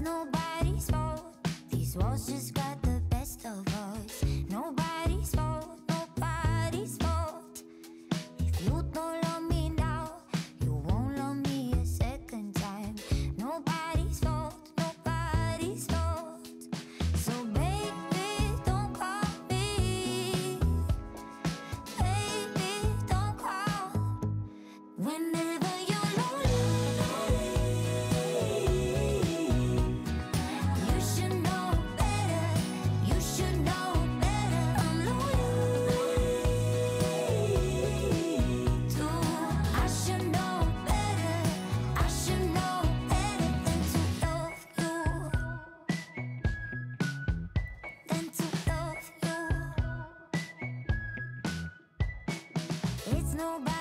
nobody's fault. These walls just got the best of us. Nobody's fault, nobody's fault. If you don't love me now, you won't love me a second time. Nobody's fault, nobody's fault. So baby, don't call me. Baby, don't call. Whenever you're lonely, you should know better. You should know better. I'm lonely too. I should know better. I should know better than to love you. Than to love you. It's nobody.